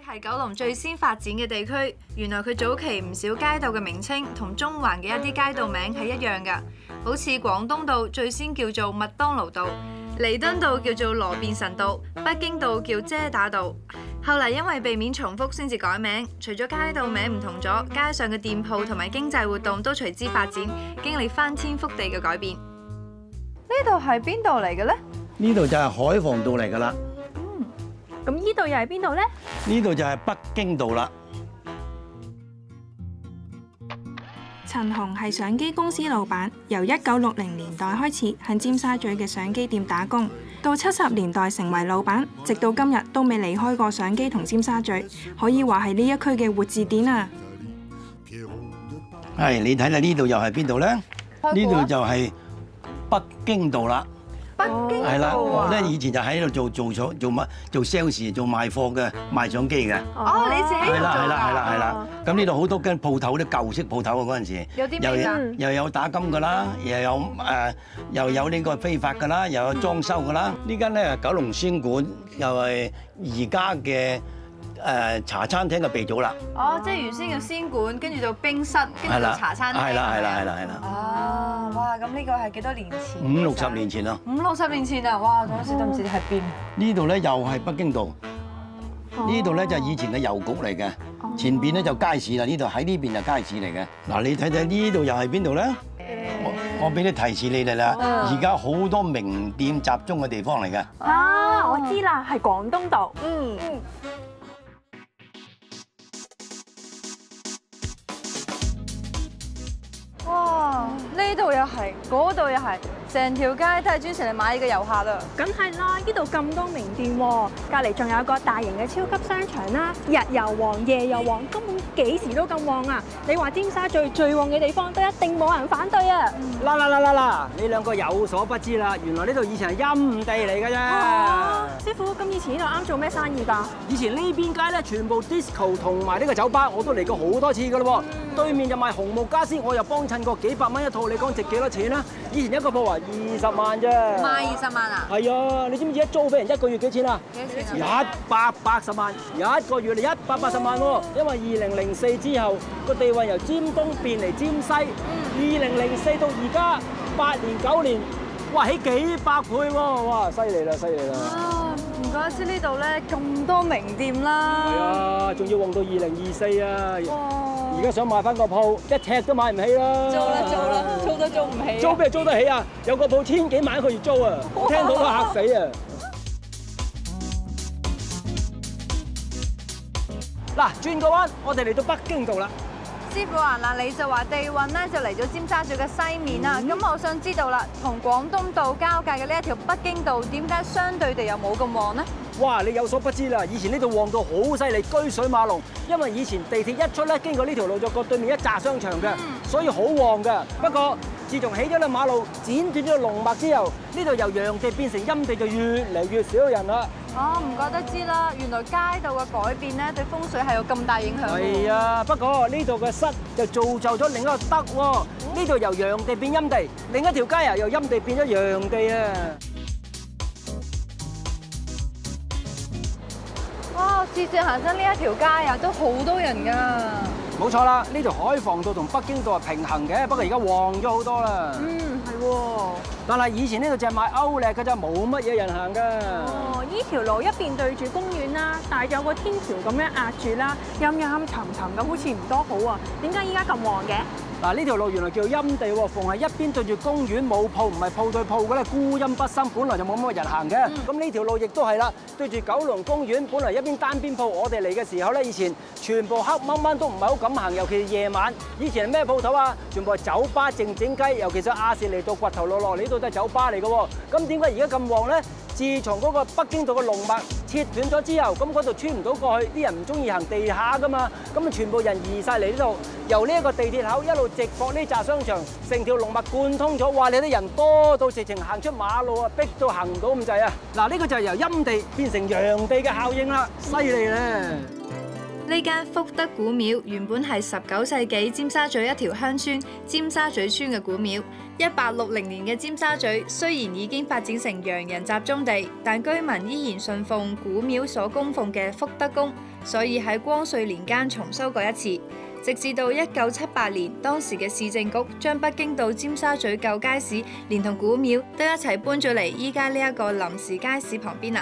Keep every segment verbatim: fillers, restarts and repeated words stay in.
係九龍最先發展嘅地區，原來佢早期唔少街道嘅名稱同中環嘅一啲街道名係一樣㗎，好似廣東道最先叫做麥當勞道，彌敦道叫做羅便臣道，北京道叫遮打道。後嚟因為避免重複先至改名，除咗街道名唔同咗，街上嘅店鋪同埋經濟活動都隨之發展，經歷翻天覆地嘅改變。呢度係邊度嚟嘅呢？ 呢度就係海防道嚟㗎啦。 嗯，咁呢度又係邊度呢？ 呢度就係北京道啦。 陳雄係相機公司老闆，由一九六零年代開始喺尖沙咀嘅相機店打工，到七十年代成為老闆，直到今日都未離開過相機同尖沙咀，可以話係呢一區嘅活字典啊！ 係，你睇下呢度又係邊度咧？呢度就係北京道啦。 北京道係啦，我咧以前就喺度做做咗做乜做 sales 做賣貨嘅賣相機嘅。 哦，你自己係啦係做㗎？ 啦係啦係啦。咁呢度好多間鋪頭啲舊式鋪頭啊，嗰陣時有啲又咩啊？ 又有打金㗎啦，又有誒又有呢個非法㗎啦，又有裝修㗎啦。呢間咧九龍書館又係而家嘅誒茶餐廳嘅鼻祖啦。 哦，即係原先嘅仙館，跟住到冰室，跟住到茶餐廳。 係啦係啦係啦係啦。 哦，哇！咁呢個係幾多年前？ 五六十年前咯。 五六十年前啊！哇，嗰陣時都唔知喺邊。 呢度咧又係北京道，呢度咧就係以前嘅郵局嚟嘅，前邊咧就街市啦。呢度喺呢邊就街市嚟嘅。嗱，你睇睇呢度又係邊度咧？我我俾啲提示你哋啦，而家好多名店集中嘅地方嚟嘅。 啊，我知啦，係廣東道。 嗯。哇！呢度又係，嗰度又係，成條街都係專程嚟買呢個遊客啦。 梗係啦，呢度咁多名店喎，隔離仲有個大型嘅超級商場啦，日又旺，夜又旺，根本幾時都咁旺啊！你話尖沙咀最旺嘅地方，都一定冇人反對啊！ 啦啦啦啦啦！你兩個有所不知啦，原來呢度以前係陰地嚟㗎啫。 啊，師傅，咁以前呢度啱做咩生意㗎？ 以前呢邊街咧，全部 disco 同埋呢個酒吧，我都嚟過好多次㗎咯喎。對面就賣紅木家私，我又幫襯過幾百蚊一套，你講值幾多錢啊？以前一個鋪話二十萬啫。 賣二十萬啊？ 係啊，你知唔知一租俾人一個月幾錢啊？ 幾多錢啊？ 一百八十萬，一個月你一百八十萬喎。因為二零零四之後個地運由尖東變嚟尖西，二零零四到而家八年九年，哇起幾百倍喎！哇，犀利啦，犀利啦！ 啊，唔怪之呢度咧咁多名店啦。 係啊，仲要旺到二零二四啊！ 哇！ 而家想買翻個鋪，一尺都買唔起啦！ 租啦租啦，租都租唔起。 租咩租得起啊？有個鋪千幾萬一個月租啊！聽到都嚇死啊！嗱，轉個彎，我哋嚟到北京道啦。 師傅啊，嗱你就話地運咧就嚟咗尖沙咀嘅西面啦，咁我想知道啦，同廣東道交界嘅呢一條北京道，點解相對地又冇咁旺呢？ 哇！你有所不知啦，以前呢度旺到好犀利，居水馬龍。因為以前地鐵一出咧，經過呢條路就過對面一紮商場嘅，所以好旺嘅。不過自從起咗條馬路，剪斷咗個龍脈之後，呢度由陽地變成陰地，就越嚟越少人啦。 哦，唔怪得知啦，原來街道嘅改變咧對風水係有咁大影響嘅。 係啊，不過呢度嘅失就造就咗另一個得喎。呢度由陽地變陰地，另一條街啊由陰地變咗陽地啊。 哇！自轉行真呢一條街啊，都好多人㗎。 冇錯啦，呢條海防道同北京道係平衡嘅，不過而家旺咗好多啦。 嗯，係喎。 但係以前呢度就係賣歐力嘅啫，冇乜嘢人行㗎。 哦，依條路一邊對住公園啦，但係有個天橋咁樣壓住啦，陰陰沉沉咁，好似唔多好啊。點解依家咁旺嘅？ 嗱，呢條路原來叫陰地喎，逢係一邊對住公園冇鋪，唔係鋪對鋪嘅咧，孤陰不深，本來就冇乜人行嘅。咁呢條路亦都係啦，對住九龍公園，本來一邊單邊鋪，我哋嚟嘅時候咧，以前全部黑掹掹都唔係好敢行，尤其是夜晚。以前係咩鋪頭啊？全部係酒吧靜靜雞，尤其是亞士嚟到掘頭落落，呢度都係酒吧嚟嘅喎。咁點解而家咁旺咧？自從嗰個北京道嘅龍脈切斷咗之後，咁嗰度穿唔到過去，啲人唔中意行地下噶嘛，咁啊全部人移晒嚟呢度，由呢一個地鐵口一路直駁呢紮商場，成條龍脈貫通咗，哇！你啲人多到直情行出馬路啊，逼到行唔到咁滯啊！嗱，呢個就係由陰地變成陽地嘅效應啦，犀利咧！ 呢間福德古廟原本係十九世紀尖沙咀一條鄉村尖沙咀村嘅古廟。一八六零年嘅尖沙咀雖然已經發展成洋人集中地，但居民依然信奉古廟所供奉嘅福德宮。 所以喺光緒年間重修過一次。直至到一九七八年，當時嘅市政局將北京道尖沙咀舊街市連同古廟都一齊搬咗嚟依家呢一個臨時街市旁邊啦。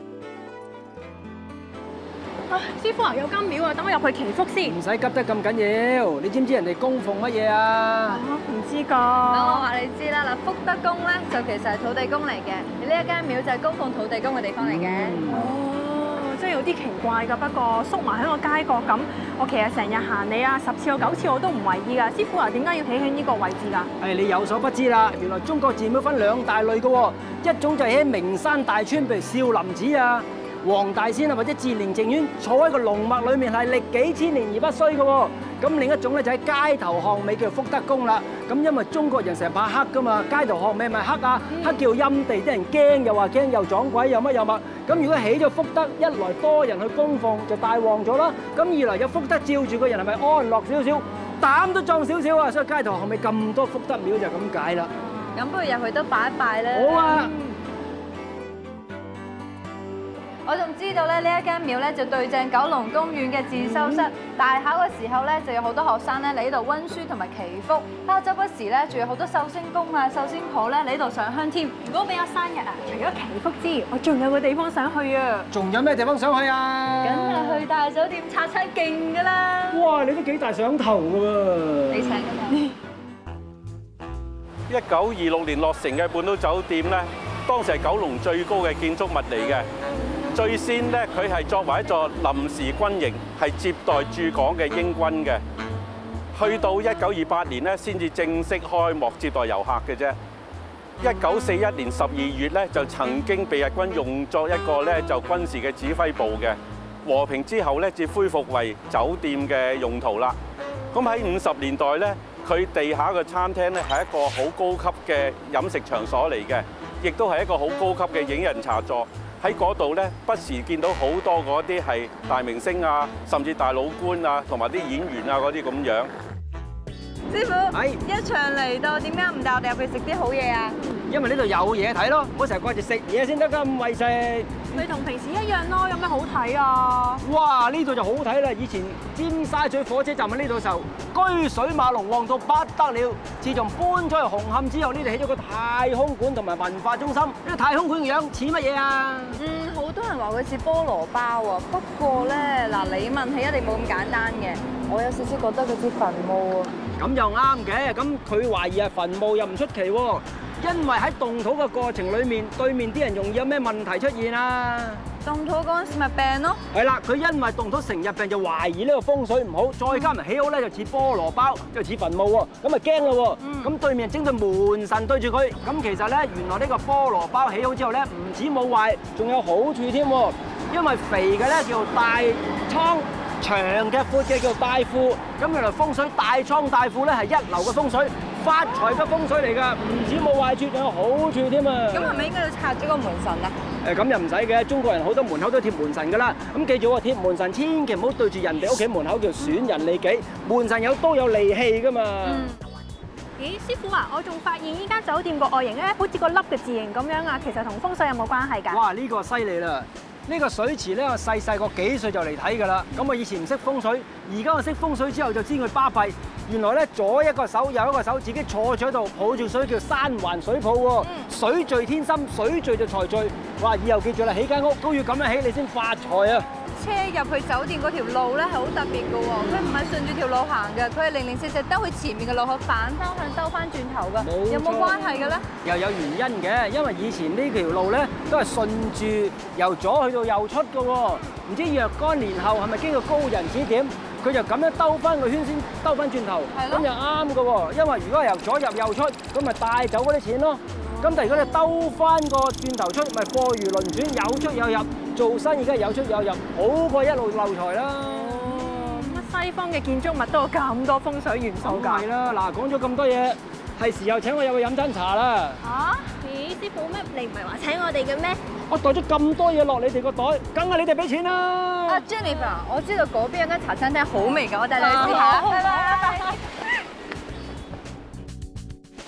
啊，師傅啊，有間廟啊，等我入去祈福先。 唔使急得咁緊要，你知唔知人哋供奉乜嘢啊？ 唔知㗎。 等我話你知啦，嗱，福德宮咧就其實係土地公嚟嘅，而呢一間廟就係供奉土地公嘅地方嚟嘅。 哦，真係有啲奇怪㗎，不過縮埋喺個街角咁，我其實成日行你啊，十次有九次我都唔為意㗎。師傅啊，點解要起喺呢個位置㗎？ 係你有所不知啦，原來中國寺廟分兩大類嘅喎，一種就係喺名山大川，譬如少林寺啊、黃大仙啊或者志蓮淨苑，坐喺個龍脈裏面係歷幾千年而不衰嘅喎。咁另一種咧就喺街頭巷尾叫福德宮啦。咁因為中國人成日怕黑噶嘛，街頭巷尾咪黑啊，黑叫陰地，啲人驚又話驚又撞鬼又乜又乜。咁如果起咗福德，一來多人去供奉就大旺咗啦。咁二來有福德照住個人係咪安樂少少，膽都壯少少啊。所以街頭巷尾咁多福德廟就咁解啦。 咁不如入去都拜一拜咧。 好啊。 我仲知道咧，呢一間廟咧就對正九龍公園嘅自修室。大考嘅時候咧，就有好多學生咧嚟呢度温書同埋祈福。加周不時咧，仲有好多壽星公啊、壽星婆咧嚟呢度上香添。 如果俾我生日啊，除咗祈福之，我仲有個地方想去啊！ 仲有咩地方想去啊？ 梗係去大酒店拆餐勁㗎啦！ 哇！你都幾大想頭㗎喎！ 你請㗎嘛？ 一九二六年落成嘅半島酒店咧，當時係九龍最高嘅建築物嚟嘅。最先咧，佢係作為一座臨時軍營，係接待駐港嘅英軍嘅。去到一九二八年咧，先至正式開幕接待遊客嘅啫。一九四一年十二月咧，就曾經被日軍用作一個咧就軍事嘅指揮部嘅。和平之後咧，至恢復為酒店嘅用途啦。咁喺五十年代咧，佢地下嘅餐廳咧係一個好高級嘅飲食場所嚟嘅，亦都係一個好高級嘅影人茶座。喺嗰度咧，不時見到好多嗰啲係大明星啊，甚至大老倌啊，同埋啲演員啊嗰啲咁樣。 師傅，係一場嚟到，點解唔帶我哋入去食啲好嘢啊？ 因為呢度有嘢睇咯，唔好成日掛住食嘢先得㗎，咁為食。 佢同平時一樣咯，有咩好睇啊？ 哇！呢度就好睇啦，以前尖沙咀火車站喺呢度嘅時候，居水馬龍旺到不得了。自從搬咗去紅磡之後，呢度起咗個太空館同埋文化中心。呢個太空館嘅樣似乜嘢啊？ 嗯，好多人話佢似菠蘿包啊。不過咧，嗱，你問起一定冇咁簡單嘅，我有少少覺得佢似墳墓啊。 咁又啱嘅，咁佢懷疑係墳墓又唔出奇喎。因為喺動土嘅過程裏面，對面啲人容易有咩問題出現啊？ 動土嗰陣時咪病咯。 係啦，佢因為動土成日病就懷疑呢個風水唔好，再加埋起好咧就似菠蘿包，就似墳墓喎，咁咪驚咯喎。咁對面整對門神對住佢，咁其實咧原來呢個菠蘿包起好之後咧，唔止冇壞，仲有好處添喎。因為肥嘅咧叫大倉，長嘅闊嘅叫大庫。咁原來風水大倉大庫咧係一流嘅風水。發財嘅風水嚟㗎，唔止冇壞處，仲有好處添啊！ 咁係咪應該要拆咗個門神啊？ 誒咁又唔使嘅，中國人好多門口都貼門神㗎啦。咁記住喎，貼門神千祈唔好對住人哋屋企門口，叫損人利己。門神有刀有利器㗎嘛。 嗯。咦，師傅啊，我仲發現依間酒店個外形咧，好似個粒嘅字形咁樣啊，其實同風水有冇關係㗎？ 哇！呢個犀利啦！呢個水池咧，我細細個幾歲就嚟睇㗎啦。咁我以前唔識風水，而家我識風水之後就知佢巴閉。原來咧左一個手右一個手自己坐住喺度抱住水叫山環水泡喎。水聚天心，水聚就財聚。哇！以後記住啦，起間屋都要咁樣起，你先發財啊！ 車入去酒店嗰條路咧係好特別嘅喎，佢唔係順住條路行嘅，佢係零零四四兜去前面嘅路口反方向兜翻轉頭嘅，有冇關係嘅咧？ 又有原因嘅，因為以前呢條路咧都係順住由左去到右出嘅喎。唔知若干年後係咪經過高人指點，佢就咁樣兜翻個圈先兜翻轉頭，咁就啱嘅喎。因為如果係由左入右出，咁咪帶走嗰啲錢咯。咁但係如果你兜翻個轉頭出，咪貨如輪轉，有出有入，做生意梗係有出有入，好過一路漏財啦。 哦，乜西方嘅建築物都有咁多風水元素㗎？ 係啦，嗱，講咗咁多嘢，係時候請我入去飲餐茶啦。 嚇？咦，師傅咩？你唔係話請我哋嘅咩？ 我袋咗咁多嘢落你哋個袋，梗係你哋俾錢啦。 啊 Jennifer，我知道嗰邊有間茶餐廳好味㗎，我帶你去試下。拜拜。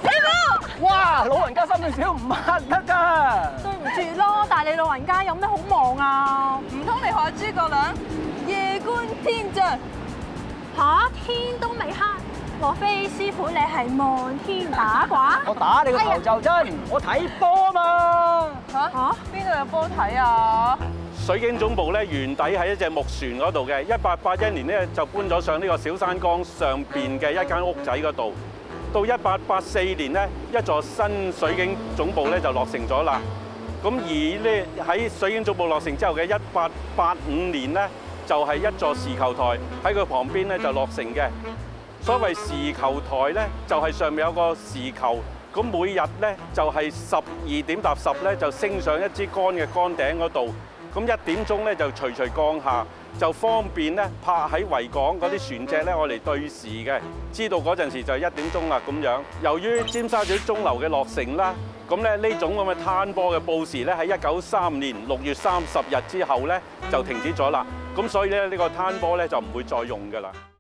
哇！老人家心裏少唔抹得㗎。 對唔住咯，但係你老人家有咩好忙啊？ 唔通你學阿諸葛亮夜觀天象？ 吓，天都未黑，莫非師傅你係望天打卦？ 我打你個頭就真，我睇波啊嘛。 嚇嚇，邊度有波睇啊？ 水警總部咧原底喺一隻木船嗰度嘅，一八八一年咧就搬咗上呢個小山崗上邊嘅一間屋仔嗰度。到一八八四年咧，一座新水警總部咧就落成咗啦。咁而呢喺水警總部落成之後嘅一八八五年咧，就係一座時球台喺佢旁邊咧就落成嘅。所謂時球台咧，就係上面有個時球，咁每日咧就係十二點搭十咧就升上一支杆嘅杆頂嗰度。咁一點鐘咧就徐徐降下，就方便咧泊喺維港嗰啲船隻咧，我嚟對時嘅。知道嗰陣時就係一點鐘啦咁樣。由於尖沙咀鐘樓嘅落成啦，咁咧呢種咁嘅攤波嘅報時咧喺一九三年六月三十日之後咧就停止咗啦。咁所以咧呢個攤波咧就唔會再用㗎啦。